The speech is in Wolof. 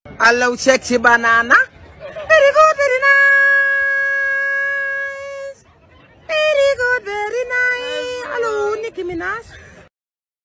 Hello, sexy banana. Very good, very nice. Very good, very nice. Hello, Nicki Minaj.